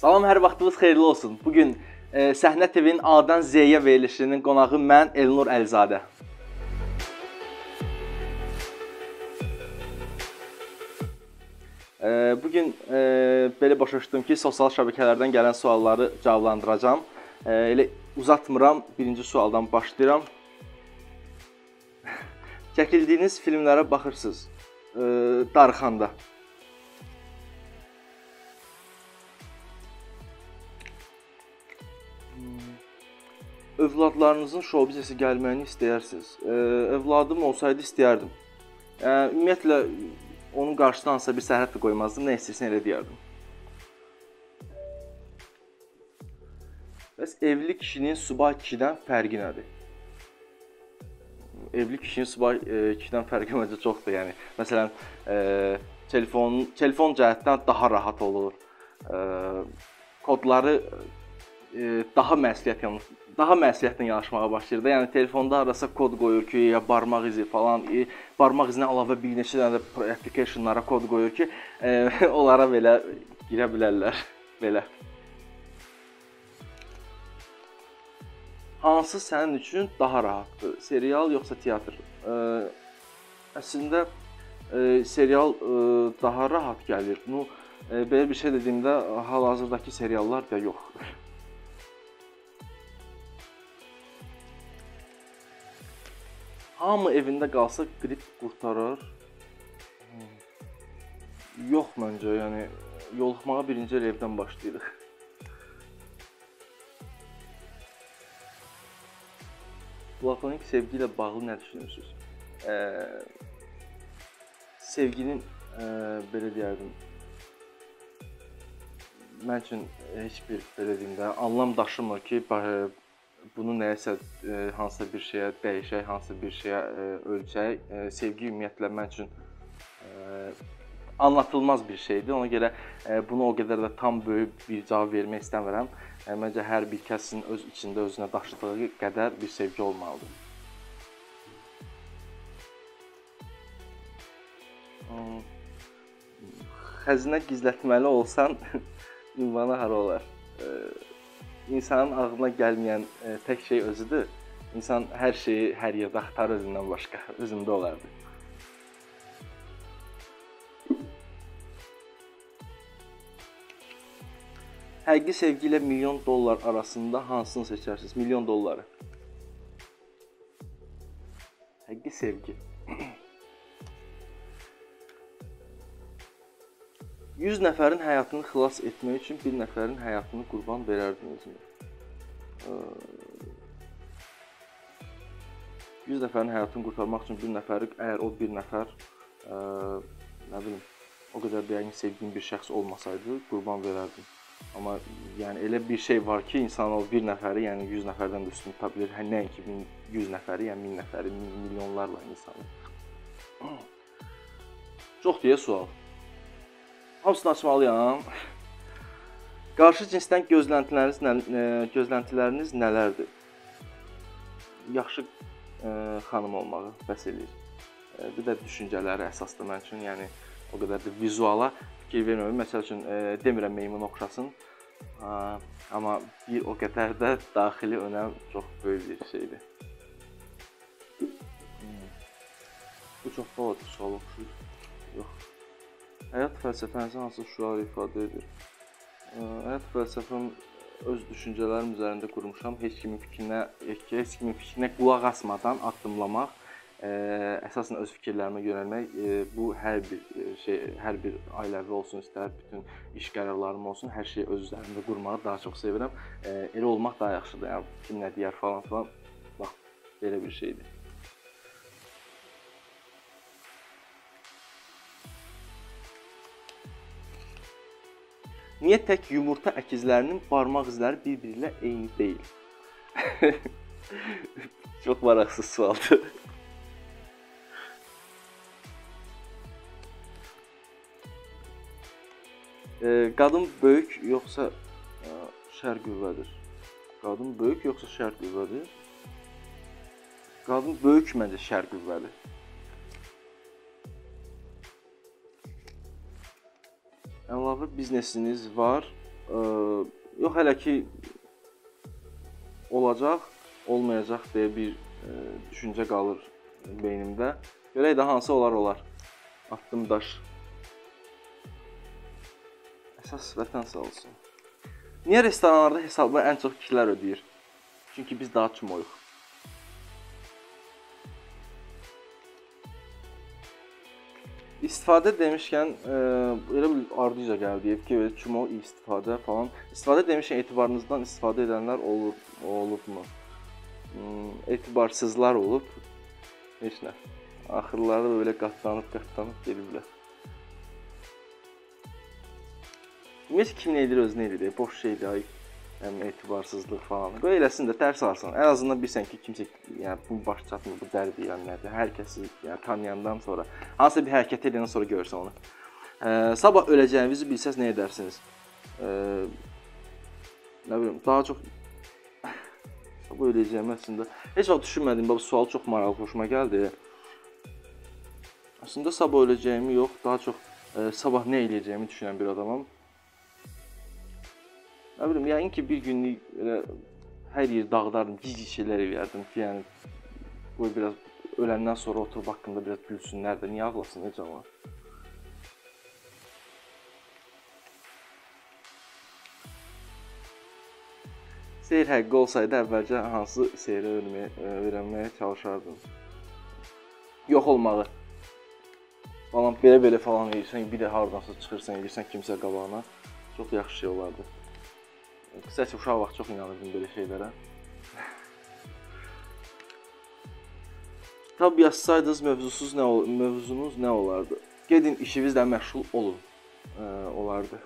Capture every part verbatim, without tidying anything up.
Salam, hər vaxtınız xeyirli olsun. Bugün e, Səhnə T V-nin A-dan Z-yə verilişinin qonağı mən, Elnur Əlizadə. E, bugün e, belə başa düşdüm ki, sosial şəbəkələrdən gələn sualları cavablandıracağam. E, elə uzatmıram, birinci sualdan başlayıram. Çəkildiyiniz filmlərə baxırsınız, e, darıxanda. Övladlarınızın şou biznesi gəlməyini istəyirsiniz. Övladım olsaydı istəyərdim. Ümumiyyətlə, onun qarşısına hansısa bir sərhəd də qoymazdım, nə istəyirsən elə deyərdim. Bəs evli kişinin subay kişidən fərqi nədir? Evli kişinin subay kişidən fərqi məncə çoxdur. Yəni, məsələn, telefon, telefon cəhətdən daha rahat olur. Kodları daha məsuliyyət daha məsuliyyətlə yanaşmağa başlayır da. Yəni telefonda arasa kod qoyur ki, ya barmaq izi falan, e, barmaq izinə əlavə bir neçə dənə də applicationlara kod qoyur ki, e, onlara belə girə bilərlər. Belə. Hansı sənin üçün daha rahatdır? Serial yoxsa teatr? E, əslində e, serial e, daha rahat gəlir. Nu, e, belə bir şey dediyimdə hal-hazırdakı seriallar da yox. Hamı evində qalsa qrip qurtarar. Yox məncə, yəni yoluxmağa birinci il evdən başlayırıq. Platonik sevgi ilə bağlı nə düşünürsünüz? E, sevginin e, belə deyərdim, mən üçün heç bir belə deyim də anlam daşımır ki, bunu nəyəsə, e, hansısa bir şeyə dəyişək, hansısa bir şeyə e, ölçək. E, sevgi ümumiyyətlə mən üçün e, anlatılmaz bir şeydir. Ona görə e, bunu o qədər də tam böyük bir cavab vermək istəmirəm. E, məncə hər bir kəsin öz içində özünə daşıdığı qədər bir sevgi olmalıdır. Xəzinə gizlətməli olsan, ünvanı hara olar? E, İnsanın ağlına gəlməyən e, tək şey özüdür. İnsan hər şeyi hər yerdə axtarır özündən başqa, özündə olardı. Həqiqi sevgi ilə milyon dollar arasında hansını seçərsiniz? Milyon dolları. Həqiqi sevgi. yüz nəfərin həyatını xilas etmək üçün bir nəfərin həyatını qurban verərdinizmi? yüz nəfərin həyatını qurtarmaq üçün bir nəfəri, əgər o bir nəfər, ə, nə bilim, o qədər də yəni sevdiyim bir şəxs olmasaydı, qurban verərdim. Amma yəni elə bir şey var ki, insan o bir nəfəri, yəni yüz nəfərdən də üstün tuta bilir. Hə, nəinki yüz nəfəri, yəni min nəfəri, milyonlarla insanı. Çox deyə sual. Hamısını açmalıyam. Qarşı cinsdən gözləntiləriniz, nə, e, gözləntiləriniz nələrdir? Yaxşı e, xanım olmağı bəs eləyir. E, bir də düşüncələri əsasdır mən üçün. Yəni o qədər də vizuala fikir vermirəm. Məsəl üçün e, demirəm meymun oxşasın. Ha, amma bir o qədər də daxili önəm çox böyük bir şeydir. Hmm. Bu çox balaca sual oxşuyur. Yox. Həyat fəlsəfənizi hansı şüar ifadə edir? Həyat fəlsəfəm öz düşüncələrim üzərində qurmuşam. Heç kimin fikrinə, heç kimin fikrinə qulaq asmadan addımlamaq, əsasən öz fikirlərimə yönəlmək, bu hər bir şey, hər bir ailəvi olsun, istər bütün iş qərarlarım olsun, hər şeyi öz üzərində qurmağı daha çox sevirəm. Elə olmaq daha yaxşıdır. Yəni kim nə deyər falan filan. Bax, belə bir şeydir. Niyə tək yumurta əkizlərinin barmaq izləri bir-biri ilə eyni deyil? Çox maraqsız sualdır. e, qadın böyük yoxsa e, şər qüvvədir? Qadın böyük yoxsa şər qüvvədir? Qadın böyük məncə şər qüvvədir. Əlavə biznesiniz var, Ə, yox, hələ ki olacaq, olmayacaq deyə bir ə, düşüncə qalır beynimdə. Görək də hansı olar olar. Atdım daş. Əsas vətən sağ olsun. Niyə restoranlarda hesabı ən çox kişilər ödəyir? Çünki biz daha çumoyuq. İstifadə demişkən, e, elə bir ardıca gəldi ki, çumo istifadə falan. İstifadə demişkən, etibarınızdan istifadə edənlər olur, olubmu? Hmm, etibarsızlar olub. Heç nə. Axırları da belə qatlanıb, qatlanıb gediblər. Ümumiyyətlə kim nə edir, özü nə edir, boş şeydir, ay, yəni etibarsızlıq falan. Qoy eləsin də, dərs alsın. Ən azından bilsən ki, kimsə yəni bu baş çatmır, bu dərd yəni nədir. Hər kəsi yəni tanıyandan sonra, hansısa bir hərəkət edəndən sonra görürsən onu. Ə, sabah öləcəyinizi bilsəz nə edərsiniz? Ə, nə bilim, daha çox sabah öləcəyim əslində. Heç vaxt düşünmədim, bu sual çox maraqlı, xoşuma gəldi. Əslində sabah öləcəyimi yox, daha çox ə, sabah nə edəcəyimi düşünən bir adamam. Nə bilim, yəqin ki, bir günlük elə hər yeri dağıdardım, gic-gic şeylər eləyərdim ki, yəni qoy biraz öləndən sonra oturub haqqında biraz gülsünlər də, niyə ağlasın, necə var? Seyir həqqi olsaydı əvvəlcə hansı seyri öyrənməyə çalışardım? Yox olmağı. Falan belə-belə falan edirsən, bir də haradansa çıxırsan, edirsən kimsə qabağına. Çox yaxşı şey olardı. Qısacası uşaq vaxt çox inanırdım belə şeylərə. Kitab yazsaydınız mövzusuz nə mövzunuz nə olardı? Gedin işinizlə məşğul olun. Ə, olardı.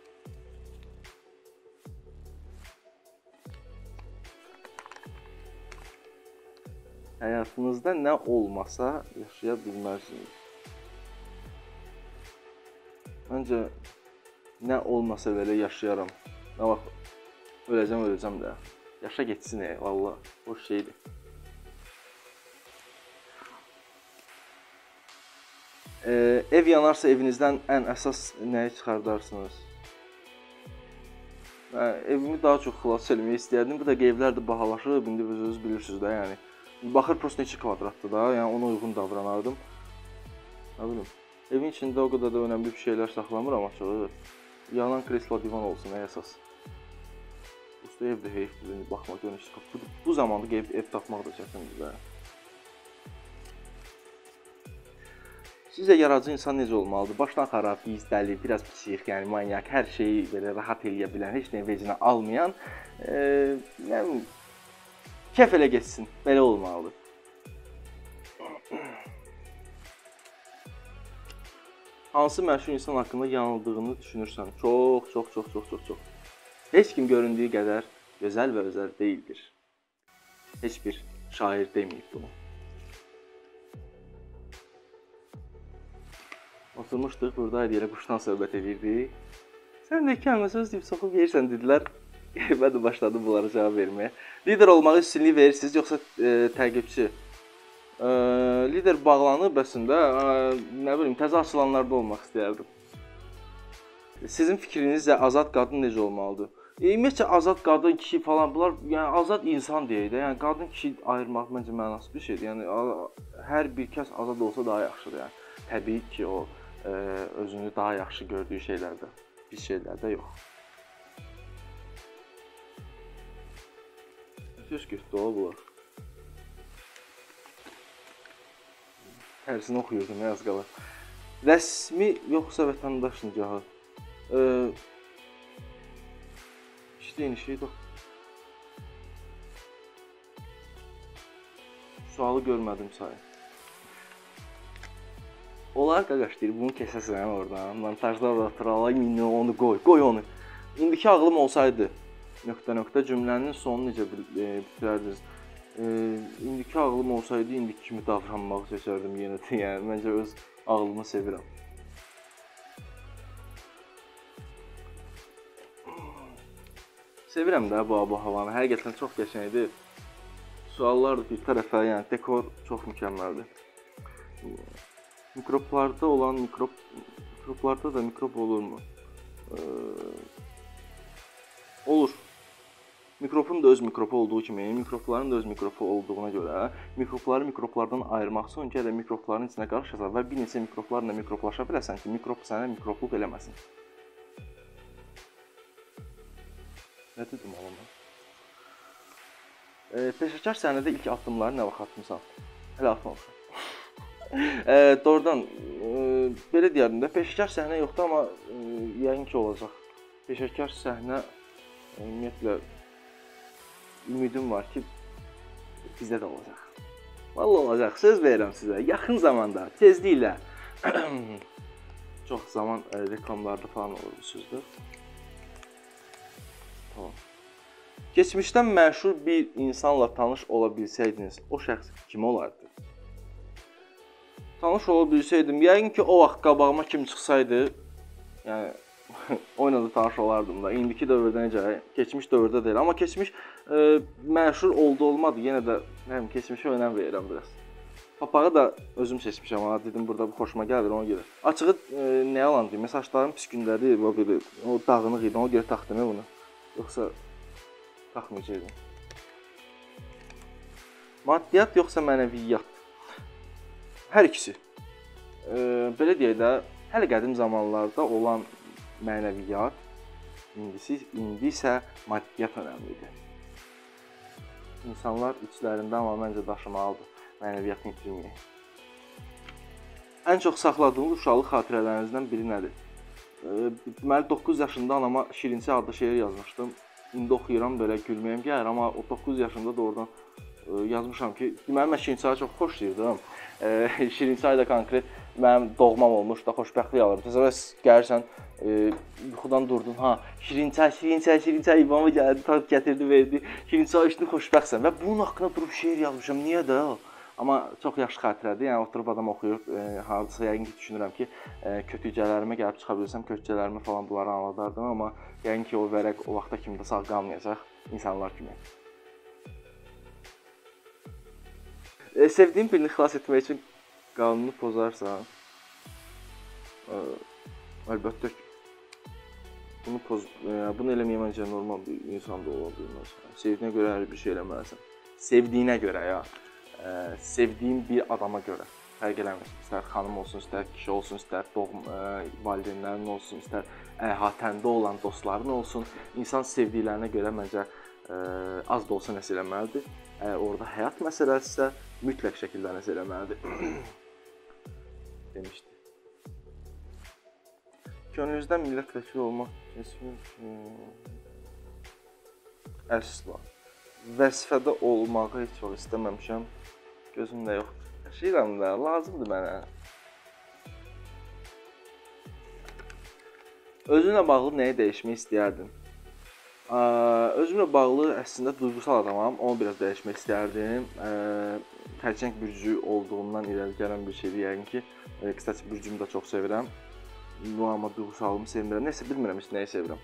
Həyatınızda nə olmasa yaşaya bilməzsiniz. Məncə nə olmasa belə yaşayaram. Nə vaxt öləcəm, öləcəm də. Yaşa geçsin, e, valla. Boş şeydir. Ee, ev yanarsa evinizdən ən əsas nəyi çıxardarsınız? Hə, evimi daha çox xilas eləmək istəyərdim. Bu da evlər də bahalaşıb, indi özünüz bilirsiniz də, yəni. Baxır prosta neçə kvadratdır da, yəni ona uyğun davranardım. Nə bilim, evin içində o qədər də önəmli bir şeylər saxlamıram açığı. Yanan kreslo divan olsun, ən əsas. Usta evdə heyfdir, baxmaq görünüş. Bu, bu zamanda ev, ev tapmaq da çətindir də. Sizcə yaradıcı insan necə olmalıdır? Başdan xarab, bizdəli, biraz psixik, yəni manyak, hər şeyi belə rahat eləyə bilən, heç nəyi vecinə almayan, e, yəni kef elə geçsin, belə olmalıdır. Hansı məşhur insan haqqında yanıldığını düşünürsən? Çox, çox, çox, çox, çox, çox. Heç kim göründüyü qədər gözəl və özəl deyildir. Heç bir şair deməyib bunu. Oturmuşduq, buradaydı, elə quşdan söhbət edirdik. Sən də iki əlmə söz deyib soxub verirsən, dedilər. Mən də başladım bunlara cavab verməyə. Lider olmağı üstünlük verirsiniz, yoxsa e, təqibçi? E, lider bağlanıb əslində, e, nə bilim, təzə açılanlarda olmaq istəyərdim. Sizin fikrinizcə azad qadın necə olmalıdır? Ümumiyyətcə azad qadın, kişi falan bunlar, yəni azad insan deyək də, yəni qadın kişi ayırmaq məncə mənasız bir şeydir. Yəni hər bir kəs azad olsa daha yaxşıdır, yəni. Təbii ki, o e, özünü daha yaxşı gördüyü şeylərdə, pis şeylərdə yox. Söz getdi o bunlar. Hərsini oxuyurdum, yaz qala. Rəsmi yoxsa vətəndaş nigahı? Ee, işte yeni şey de. Sualı görmədim sayın. Olar qaqaş deyir, bunu kəsəsən oradan. Montajda oturala minə onu qoy, qoy onu. İndiki ağlım olsaydı, nöqtə-nöqtə cümlənin sonunu necə bitirərdiniz? E, indiki ağlım olsaydı, indiki kimi davranmağı seçərdim yenə də. Yəni, məncə öz ağlımı sevirəm. Sevirəm də bu abu havanı, həqiqətən çox qəşəngdir. Suallar bir tərəfə, yəni dekor çox mükəmməldir. Mikroblarda olan mikrob, mikroblarda da mikrob olurmu? Ee, Olur. Mikrofon da öz mikrofu olduğu kimi, mikrofların da öz mikrofu olduğuna görə mikrofları mikroflardan ayırmaq üçün gərək mikrofların içinə qarışasan və bir neçə mikroflarla mikroflaşa biləsən ki, mikrof sənə mikrofluq eləməsin. Nə dedim oğlum? E, peşəkar səhnədə ilk addımları nə vaxt atmısan? Hələ atmamışam. e, doğrudan, e, belə deyərdim də, peşəkar səhnə yoxdur, amma e, yəqin ki olacaq. Peşəkar səhnə e, ümumiyyətlə ümidim var ki, bizdə də olacaq. Vallahi olacaq, söz verirəm sizə. Yaxın zamanda, tezliklə. Çox zaman e, reklamlarda falan olur bu sözdür. Tamam. Keçmişdən məşhur bir insanla tanış ola bilsəydiniz, o şəxs kim olardı? Tanış ola bilsəydim, yəqin ki o vaxt qabağıma kim çıxsaydı, yəni oyla da tanış olardım da. İndiki dövrdə necə, keçmiş dövrdə deyil. Amma keçmiş e, məşhur oldu olmadı. Yenə də həm keçmişə önəm verirəm biraz. Papağı da özüm seçmişəm amma dedim burada bu xoşuma gəlir ona görə. Açığı e, nə yalan deyim, saçlarım pis gündədir, o belə o dağınıq idi. Ona görə taxdım bunu. Yoxsa taxmayacaqdım. Maddiyyat yoxsa mənəviyyat? Hər ikisi. E, belə deyək də, hələ qədim zamanlarda olan mənəviyyat, indisi, indi isə maddiyyat önəmlidir. İnsanlar içlərində amma məncə daşımalıdır, mənəviyyatını itirməyək. Ən çox saxladığınız uşaqlıq xatirələrinizdən biri nədir? Deməli, doqquz yaşında anama Şirinçə adlı şeir yazmışdım. İndi oxuyuram, belə gülməyim gəlir, amma o doqquz yaşında doğrudan yazmışam ki, deməli, mən Şirinçayı çox xoşlayırdım. Şirinçay da konkret mənim doğmam olmuş da xoşbəxtlik alırım. Təsəvvür gəlirsən, e, yuxudan durdun, ha, Şirinçay, Şirinçay, Şirinçay, İbama gəldi, tat gətirdi, verdi. Şirinçay üçün xoşbəxtsən və bunun haqqında durub şeir yazmışam, niyə də? Amma çox yaxşı xatirədir, yəni oturub adam oxuyur, e, hardasa yəqin ki, düşünürəm ki, e, kötücələrimə gəlib çıxa bilsəm, kötücələrimə falan bunları anladardım, amma yəqin ki, o vərəq o vaxta kimi də sağ qalmayacaq insanlar kimi. E, sevdiyin birini xilas etmək üçün qanunu pozarsan, ə, əlbəttə ki, bunu, poz, ə, bunu eləməyə məncə normal bir insan da ola bilməz. Sevdiyinə görə hər bir şey eləməlisən. Sevdiyinə görə ya, ə, sevdiyin bir adama görə fərq eləmir. İstər xanım olsun, istər kişi olsun, istər doğum ə, valideynlərin olsun, istər əhatəndə olan dostların olsun. İnsan sevdiklərinə görə məncə ə, az da olsa nəsə eləməlidir. Əgər orada həyat məsələsisə, mütləq şəkildə nəsə eləməlidir. Demişdi. Könlünüzdən millət vəkili olmaq kesinliklə əsla. Vəzifədə olmağı heç vaxt istəməmişəm. Gözümdə yoxdur. Yaşayıram da, lazımdır mənə. Özünlə bağlı nəyi dəyişmək istəyərdin? Özümlə bağlı əslində duygusal adamam, onu biraz dəyişmək istərdim. Xərçəng bürcü olduğumdan irəli gələn bir şeydir yəqin ki. Qısaca bürcümü də çox sevirəm. Amma duygusalımı sevmirəm. Nəsə bilmirəm heç nəyi sevirəm.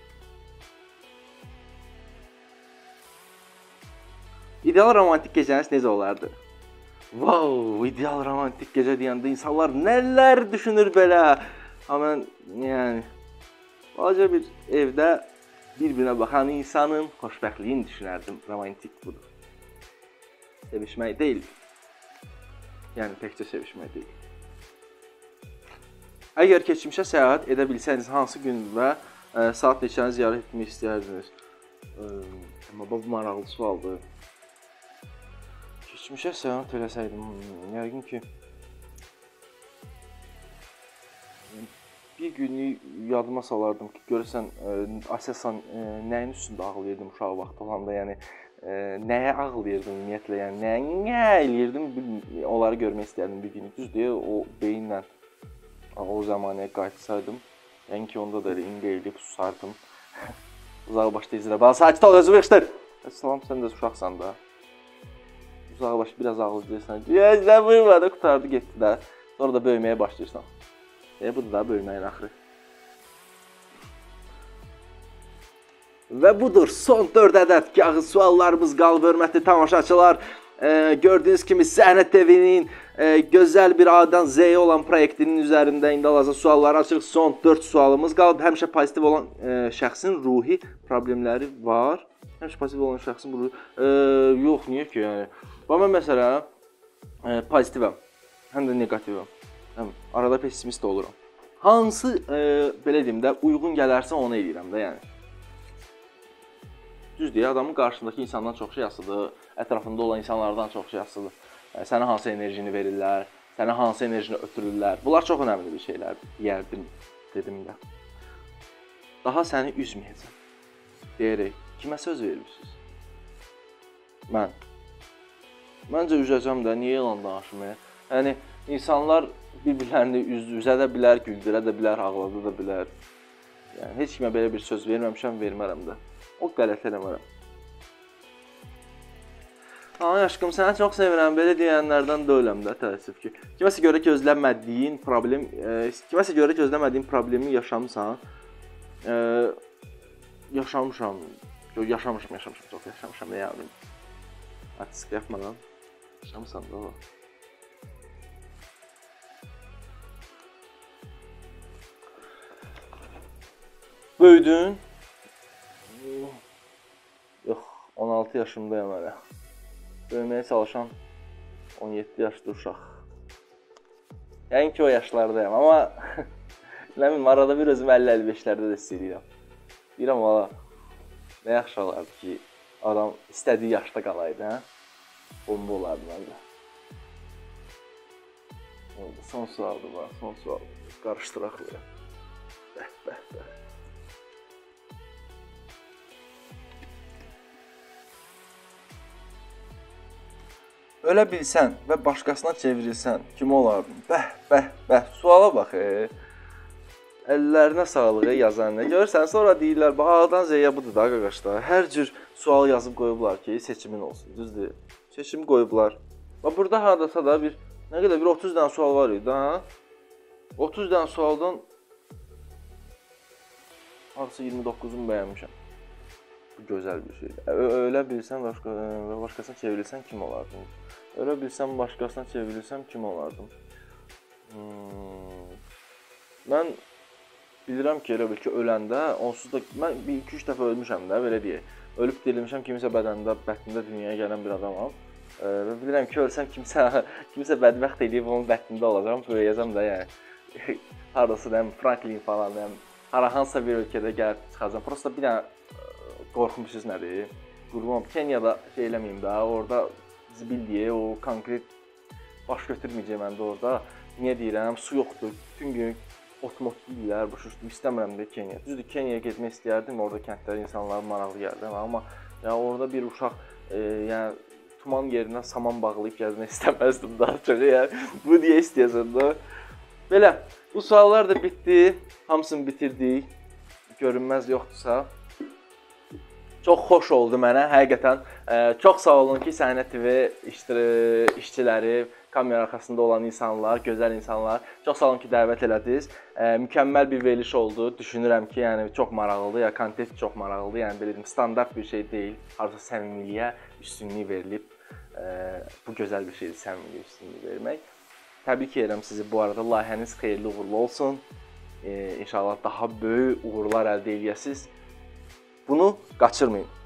İdeal romantik gecəniz necə olardı? Wow, ideal romantik gecə deyəndə insanlar nələr düşünür belə? Amma mən, yəni, balaca bir evdə bir-birinə baxan insanın xoşbəxtliyini düşünərdim. Romantik budur. Sevişmək deyil. Yəni, təkcə sevişmək deyil. Əgər keçmişə səyahət edə bilsəniz, hansı gün və ə, saat neçəni ziyarət etmək istəyərdiniz? Ə, amma bu maraqlı sualdır. Keçmişə səyahət eləsəydim, yəqin ki, bir günü yadıma salardım ki, görəsən, əsasən nəyin üstündə ağlayırdım uşaq vaxtı olanda, yəni ə, nəyə ağlayırdım ümumiyyətlə, yəni nəyə, nə eləyirdim, onları görmək istəyərdim bir günü. Düzdür, o beyinlə o zamanəyə qayıtsaydım, yəni ki, onda da elə inqeyləyib susardım. Uzağı başda izlə, bana sakit ol, özümü yıxışdır! Salam, sən də uşaqsan da. Uzağı baş biraz ağlayırsan, gözlə vurma da qutardı, getdi də. Sonra da böyüməyə başlayırsan. E, budur da böyüməyin axırı. Və budur, son dörd ədəd kağız suallarımız qalıb, hörmətli tamaşaçılar. e, gördüğünüz kimi Səhnet T V-nin e, gözəl bir A'dan Z'ye olan proyektinin üzərində indi hal-hazırda suallar açıq. Son dörd sualımız qalıb. Həmişə pozitiv olan e, şəxsin ruhi problemləri var. Həmişə pozitiv olan şəxsin ruhi e, yox, niyə ki, yəni. Amma məsələn, e, pozitivəm, həm də negativəm. Həm arada pessimist oluram. Hansı e, belə deyim də uyğun gələrsə onu eləyirəm də, yəni. Düzdür, adamın qarşısındakı insandan çox şey asılıdır, ətrafında olan insanlardan çox şey asılıdır. Yəni, sənə hansı enerjini verirlər, sənə hansı enerjini ötürürlər. Bunlar çox önəmli bir şeylərdir, deyərdim, dedim də. Daha səni üzməyəcəm, deyərək, kimə söz verirsiniz? Mən. Məncə üzəcəm də, niyə yalan danışmaya? Yəni, insanlar bir-birlərini üz üzə də bilər, güldürə də bilər, ağlada da bilər. Yəni, heç kimə belə bir söz verməmişəm, vermərəm də. O qələt eləmərəm. Ay aşkım, səni çox sevirəm, belə deyənlərdən deyiləm də, təəssüf ki. Kiməsə görə gözləmədiyin problem, e, kiməsə görə gözləmədiyin problemi yaşamısan, e, yaşamışam, yaşamışam, yaşamışam, çox yaşamışam, nə yavrum. Artistik yapmadan, yaşamısan da o. Böyüdün. Yox, on altı yaşımdayım hələ. Böyüməyə çalışan on yeddi yaşlı uşaq. Yəni ki, o yaşlardayım, amma nə bilim, arada bir özüm əlli əlli beşlərdə də hiss edirəm. Deyirəm, valla, nə yaxşı olardı ki, adam istədiyi yaşda qalaydı, hə? Bomba olardı məndə. Son sualdır, var, son sual. Qarışdıraq belə. Bəh, bəh, bəh. Ölə bilsən və başqasına çevrilsən, kim olardın? Bəh, bəh, bəh. Suala bax, e. Əllərinə sağlığı yazanına. Görürsən, sonra deyirlər, bax, A'dan Z'yə budur da, qaqaşlar. Hər cür sual yazıb qoyublar ki, seçimin olsun, düzdür? Seçim qoyublar. Bax, burada hardasa da bir, nə qədər, bir otuz dənə sual var idi, ha? otuz dənə sualdan hardasa iyirmi doqquzunu bəyənmişəm. Bu gözəl bir şey. Ölə bilsən və başqasına çevrilsən, kim olardın? Ölə bilsəm, başqasına çevrilsəm, kim olardım? Hmm. Mən bilirəm ki, elə bil ki, öləndə, onsuz da, mən bir iki üç dəfə ölmüşəm də, belə deyək. Ölüb dirilmişəm, kimisə bədənində, bətnində dünyaya gələn bir adamam. Və bilirəm ki, ölsəm, kimsə, kimsə bədbəxt eləyib, onun bətnində olacam, böyüyəcəm də, yəni. Haradasa, deyəm, Franklin falan, deyəm, hara hansısa bir ölkədə gəlib çıxacam. Prosta bir dənə qorxmuşuz nədir? Qurban, Kenyada şey eləməyim də, orada zibil deyə, o konkret baş götürməyəcək məndə orada. Niyə deyirəm? Su yoxdur, bütün gün ot-mot deyirlər, baş üstüm, istəmirəm də Kenya. Düzdür, Kenyaya getmək istəyərdim, orada kəndlər insanlar maraqlı gəldi, amma ya, orada bir uşaq, e, yəni, tuman yerinə saman bağlayıb gəzmək istəməzdim daha çox, yəni, bu deyə istəyəsən də. Belə, bu suallar da bitdi, hamısını bitirdik, görünməz yoxdursa. Çox xoş oldu mənə, həqiqətən. Çox sağ olun ki, Səhnet T V işçiləri, kamera arxasında olan insanlar, gözəl insanlar. Çox sağ olun ki, dəvət elədiniz. Mükəmməl bir veriliş oldu. Düşünürəm ki, yəni çox maraqlıdır, ya kontent çox maraqlıdır. Yəni belə deyim, standart bir şey deyil. Harca səmimiliyə üstünlük verilib. Bu gözəl bir şeydir, səmimiliyə üstünlük vermək. Təbrik edirəm sizi bu arada. Layihəniz xeyirli uğurlu olsun. İnşallah daha böyük uğurlar əldə edəsiniz. Bunu qaçırmayın.